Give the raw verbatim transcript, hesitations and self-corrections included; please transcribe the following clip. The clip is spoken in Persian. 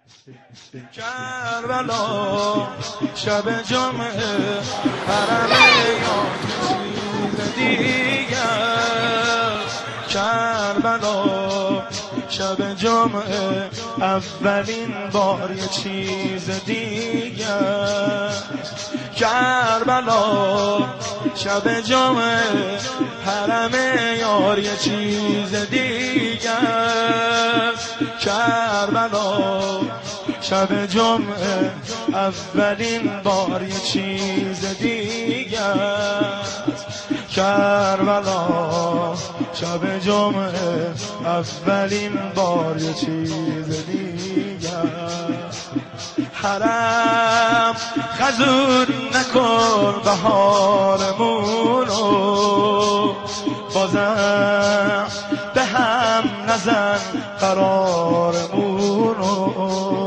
کربلا شب جمعه حرمه یا چیز دیگر. کربلا شب جمعه اولین بار یه چیز دیگر. کربلا شب جمعه حرمه یار یه چیز دیگر. کربلا شب جمعه اولین بار یه چیز دیگر. کربلا شب جمعه اولین بار یه چیز دیگر. حرم خزور نکن بهارمونو، بازم به هم نزن قرارمونو.